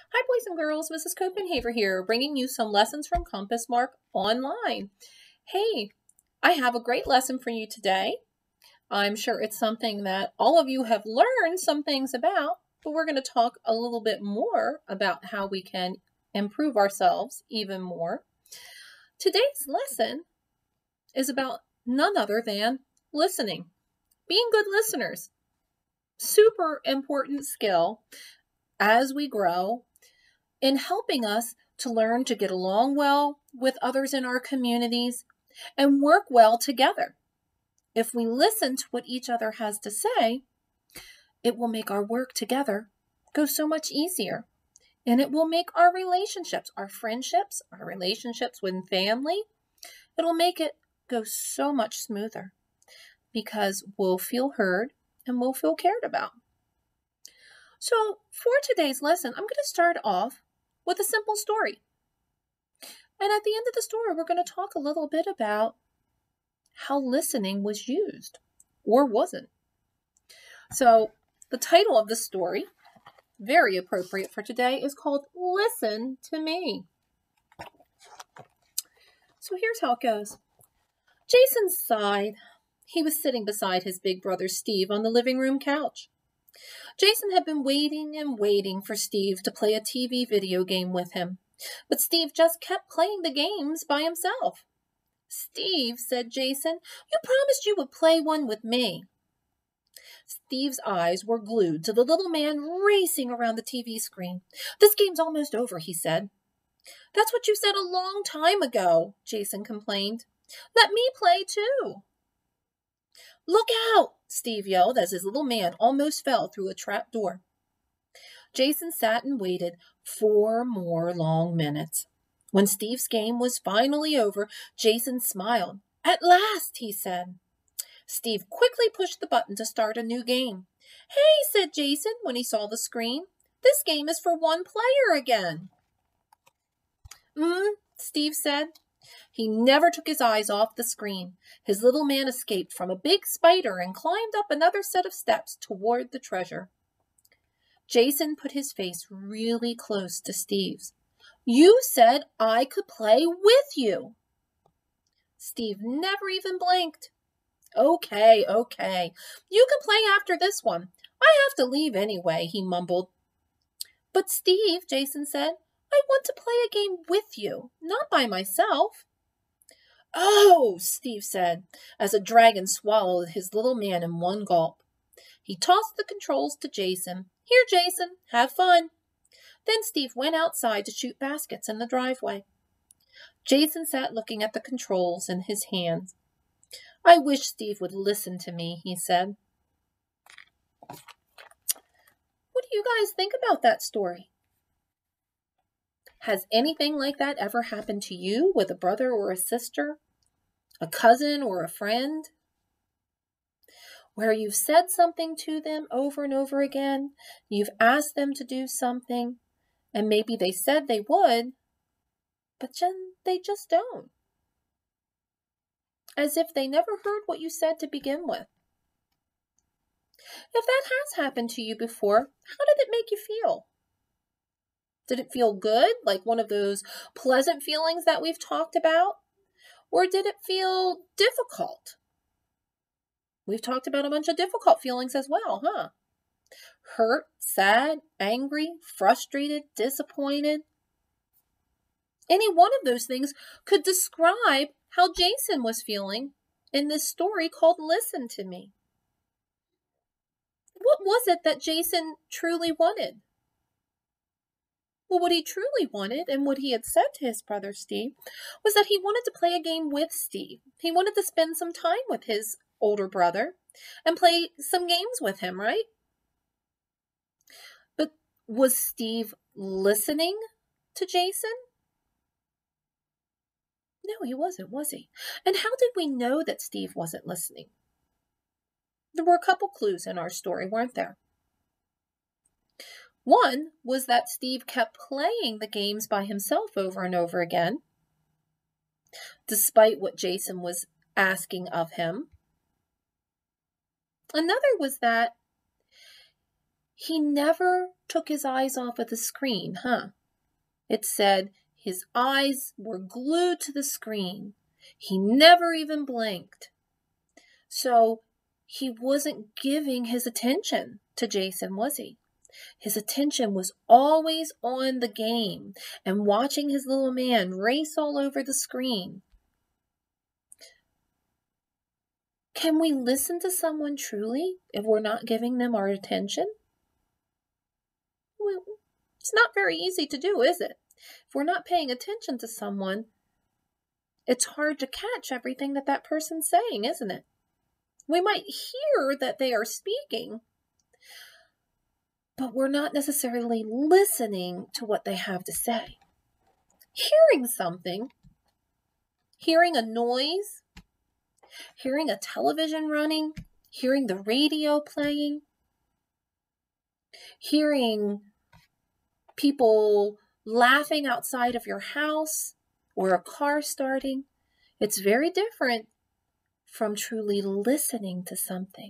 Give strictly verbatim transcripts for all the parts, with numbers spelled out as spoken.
Hi, boys and girls. Missus Copenhaver here, bringing you some lessons from Compass Mark online. Hey, I have a great lesson for you today. I'm sure it's something that all of you have learned some things about, but we're going to talk a little bit more about how we can improve ourselves even more. Today's lesson is about none other than listening, being good listeners. Super important skill as we grow in helping us to learn to get along well with others in our communities and work well together. If we listen to what each other has to say, it will make our work together go so much easier. And it will make our relationships, our friendships, our relationships with family, it'll make it go so much smoother because we'll feel heard and we'll feel cared about. So for today's lesson, I'm going to start off with a simple story. And at the end of the story, we're going to talk a little bit about how listening was used or wasn't. So the title of the story, very appropriate for today, is called Listen to Me. So here's how it goes. Jason sighed. He was sitting beside his big brother Steve on the living room couch. Jason had been waiting and waiting for Steve to play a T V video game with him, but Steve just kept playing the games by himself. "Steve," said Jason, "you promised you would play one with me." Steve's eyes were glued to the little man racing around the T V screen. "This game's almost over," he said. "That's what you said a long time ago," Jason complained. "Let me play too." "Look out!" Steve yelled as his little man almost fell through a trap door. Jason sat and waited four more long minutes. When Steve's game was finally over, Jason smiled. "At last," he said. Steve quickly pushed the button to start a new game. "Hey," said Jason when he saw the screen. "This game is for one player again." "Hmm," Steve said. He never took his eyes off the screen. His little man escaped from a big spider and climbed up another set of steps toward the treasure. Jason put his face really close to Steve's. "You said I could play with you." Steve never even blinked. "Okay, okay. You can play after this one. I have to leave anyway," he mumbled. "But Steve," Jason said, "I want to play a game with you, not by myself." "Oh," Steve said, as a dragon swallowed his little man in one gulp. He tossed the controls to Jason. "Here, Jason, have fun." Then Steve went outside to shoot baskets in the driveway. Jason sat looking at the controls in his hands. "I wish Steve would listen to me," he said. What do you guys think about that story? Has anything like that ever happened to you with a brother or a sister, a cousin or a friend, where you've said something to them over and over again, you've asked them to do something, and maybe they said they would, but then they just don't, as if they never heard what you said to begin with? If that has happened to you before, how did it make you feel? Did it feel good, like one of those pleasant feelings that we've talked about? Or did it feel difficult? We've talked about a bunch of difficult feelings as well, huh? Hurt, sad, angry, frustrated, disappointed. Any one of those things could describe how Jason was feeling in this story called Listen to Me. What was it that Jason truly wanted? Well, what he truly wanted and what he had said to his brother Steve was that he wanted to play a game with Steve. He wanted to spend some time with his older brother and play some games with him, right? But was Steve listening to Jason? No, he wasn't, was he? And how did we know that Steve wasn't listening? There were a couple clues in our story, weren't there? One was that Steve kept playing the games by himself over and over again, despite what Jason was asking of him. Another was that he never took his eyes off of the screen, huh? It said his eyes were glued to the screen. He never even blinked. So he wasn't giving his attention to Jason, was he? His attention was always on the game and watching his little man race all over the screen. Can we listen to someone truly if we're not giving them our attention? Well, it's not very easy to do, is it? If we're not paying attention to someone, it's hard to catch everything that that person's saying, isn't it? We might hear that they are speaking, but we're not necessarily listening to what they have to say. Hearing something, hearing a noise, hearing a television running, hearing the radio playing, hearing people laughing outside of your house or a car starting, it's very different from truly listening to something.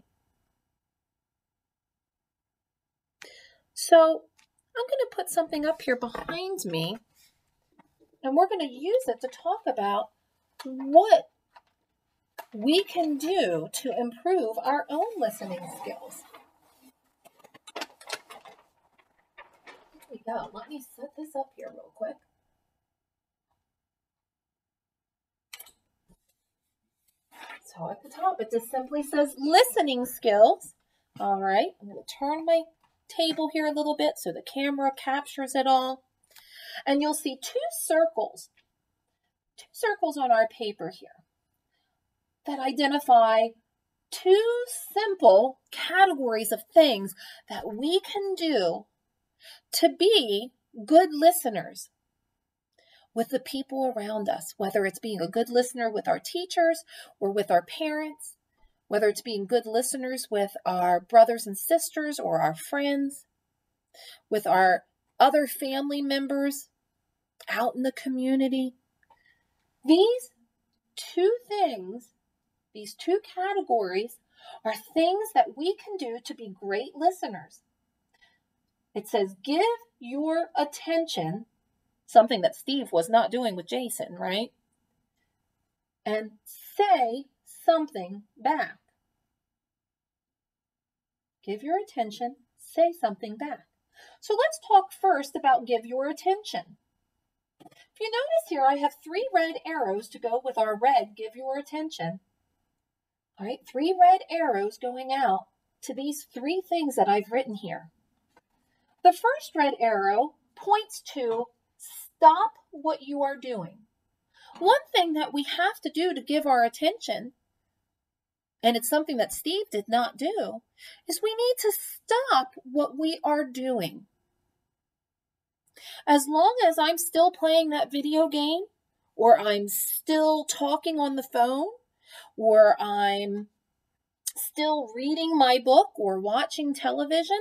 So I'm going to put something up here behind me, and we're going to use it to talk about what we can do to improve our own listening skills. Here we go. Let me set this up here real quick. So at the top, it just simply says listening skills. All right, I'm going to turn my table here a little bit so the camera captures it all. And you'll see two circles, two circles on our paper here that identify two simple categories of things that we can do to be good listeners with the people around us, whether it's being a good listener with our teachers or with our parents, whether it's being good listeners with our brothers and sisters or our friends, with our other family members out in the community. These two things, these two categories are things that we can do to be great listeners. It says, give your attention, something that Steve was not doing with Jason, right? And say something back. Give your attention, say something back. So let's talk first about give your attention. If you notice here, I have three red arrows to go with our red give your attention. All right, three red arrows going out to these three things that I've written here. The first red arrow points to stop what you are doing. One thing that we have to do to give our attention, and it's something that Steve did not do, is we need to stop what we are doing. As long as I'm still playing that video game, or I'm still talking on the phone, or I'm still reading my book or watching television,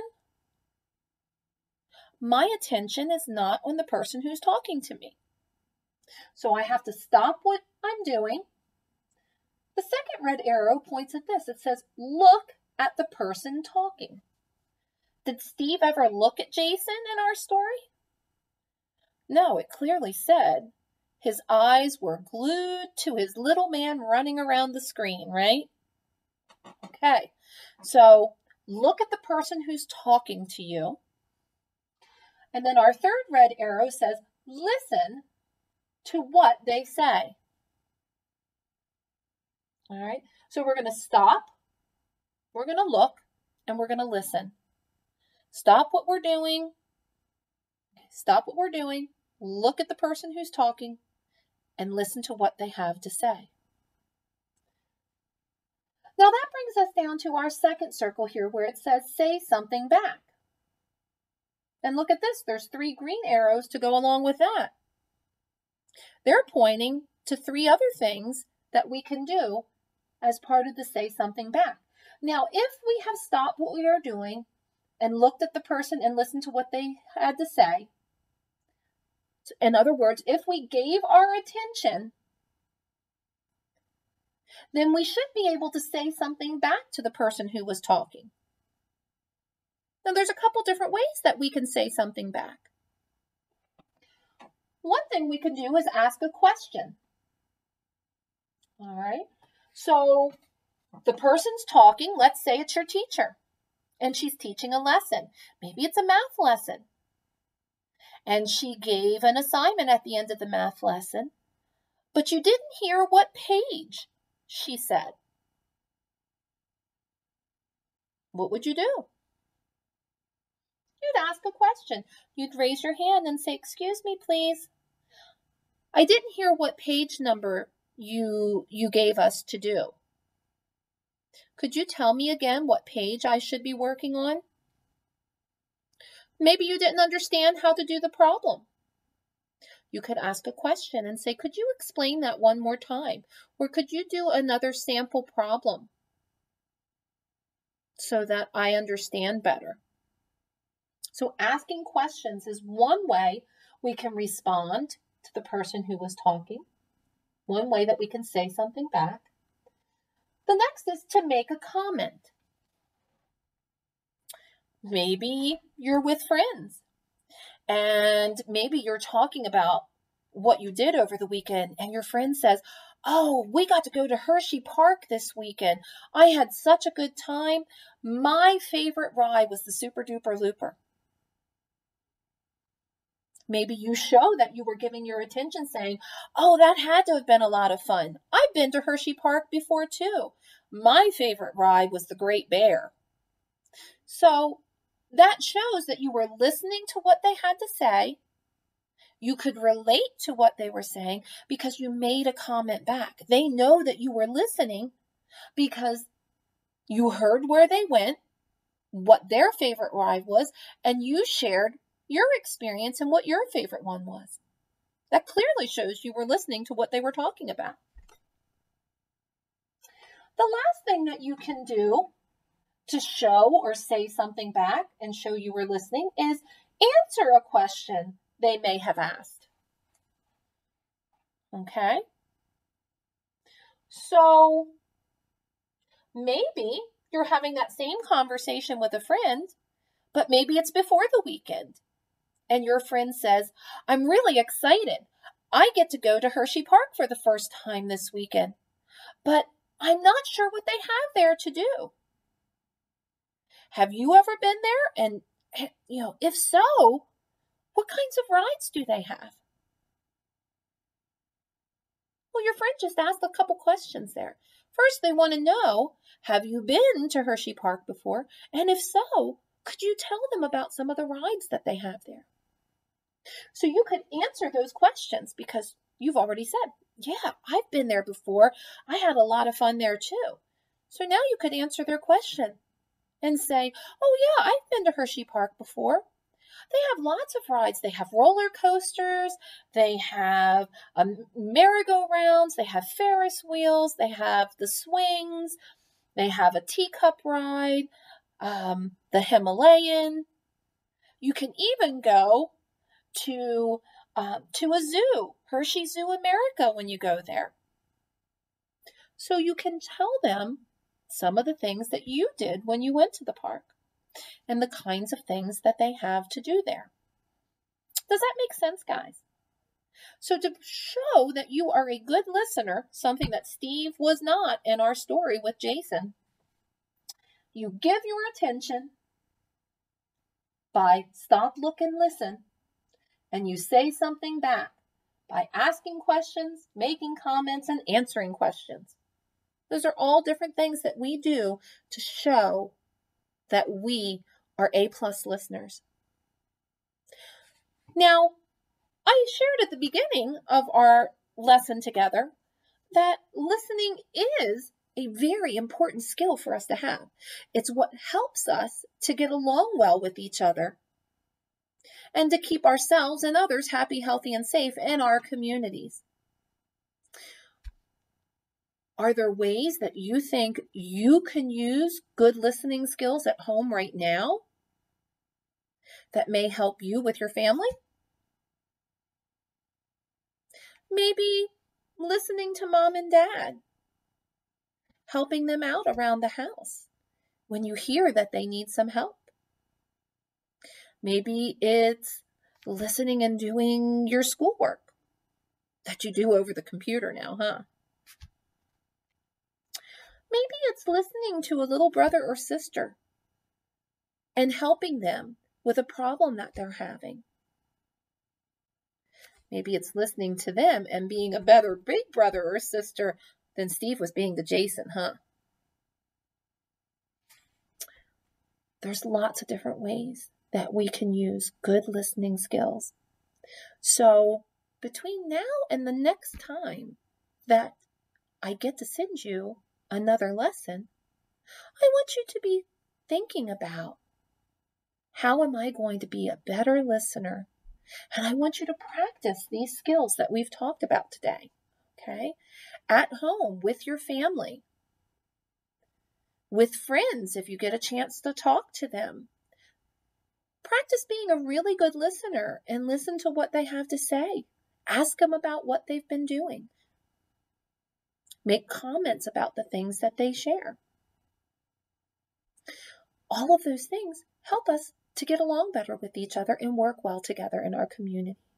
my attention is not on the person who's talking to me. So I have to stop what I'm doing. The second red arrow points at this. It says, look at the person talking. Did Steve ever look at Jason in our story? No, it clearly said his eyes were glued to his little man running around the screen, right? Okay, so look at the person who's talking to you. And then our third red arrow says, listen to what they say. All right, so we're going to stop, we're going to look, and we're going to listen. Stop what we're doing. Stop what we're doing. Look at the person who's talking and listen to what they have to say. Now that brings us down to our second circle here where it says, say something back. And look at this, there's three green arrows to go along with that. They're pointing to three other things that we can do as part of the say something back. Now, if we have stopped what we are doing and looked at the person and listened to what they had to say, in other words, if we gave our attention, then we should be able to say something back to the person who was talking. Now, there's a couple different ways that we can say something back. One thing we can do is ask a question. All right. So the person's talking. Let's say it's your teacher, and she's teaching a lesson. Maybe it's a math lesson. And she gave an assignment at the end of the math lesson, but you didn't hear what page she said. What would you do? You'd ask a question. You'd raise your hand and say, "Excuse me, please. I didn't hear what page number you you gave us to do. Could you tell me again what page I should be working on?" Maybe you didn't understand how to do the problem. You could ask a question and say, "Could you explain that one more time? Or could you do another sample problem so that I understand better?" So asking questions is one way we can respond to the person who was talking, one way that we can say something back. The next is to make a comment. Maybe you're with friends, and maybe you're talking about what you did over the weekend, and your friend says, "Oh, we got to go to Hershey Park this weekend. I had such a good time. My favorite ride was the Super Duper Looper." Maybe you show that you were giving your attention, saying, "Oh, that had to have been a lot of fun. I've been to Hershey Park before too. My favorite ride was the Great Bear." So that shows that you were listening to what they had to say. You could relate to what they were saying because you made a comment back. They know that you were listening because you heard where they went, what their favorite ride was, and you shared your experience and what your favorite one was. That clearly shows you were listening to what they were talking about. The last thing that you can do to show or say something back and show you were listening is answer a question they may have asked. Okay? So maybe you're having that same conversation with a friend, but maybe it's before the weekend. And your friend says, "I'm really excited. I get to go to Hershey Park for the first time this weekend, but I'm not sure what they have there to do. Have you ever been there? And, you know, if so, what kinds of rides do they have?" Well, your friend just asked a couple questions there. First, they want to know, have you been to Hershey Park before? And if so, could you tell them about some of the rides that they have there? So you could answer those questions because you've already said, "Yeah, I've been there before. I had a lot of fun there too." So now you could answer their question and say, "Oh yeah, I've been to Hershey Park before. They have lots of rides. They have roller coasters. They have um, merry-go-rounds. They have Ferris wheels. They have the swings. They have a teacup ride, um, the Himalayan. You can even go to um, to a zoo, Hershey Zoo America, when you go there." So you can tell them some of the things that you did when you went to the park and the kinds of things that they have to do there. Does that make sense, guys? So to show that you are a good listener, something that Steve was not in our story with Jason, you give your attention by stop, look, and listen, and you say something back by asking questions, making comments, and answering questions. Those are all different things that we do to show that we are A-plus listeners. Now, I shared at the beginning of our lesson together that listening is a very important skill for us to have. It's what helps us to get along well with each other and to keep ourselves and others happy, healthy, and safe in our communities. Are there ways that you think you can use good listening skills at home right now that may help you with your family? Maybe listening to mom and dad, helping them out around the house when you hear that they need some help. Maybe it's listening and doing your schoolwork that you do over the computer now, huh? Maybe it's listening to a little brother or sister and helping them with a problem that they're having. Maybe it's listening to them and being a better big brother or sister than Steve was being to Jason, huh? There's lots of different ways that we can use good listening skills. So between now and the next time that I get to send you another lesson, I want you to be thinking about, how am I going to be a better listener? And I want you to practice these skills that we've talked about today, okay? At home, with your family, with friends, if you get a chance to talk to them. Practice being a really good listener and listen to what they have to say. Ask them about what they've been doing. Make comments about the things that they share. All of those things help us to get along better with each other and work well together in our community.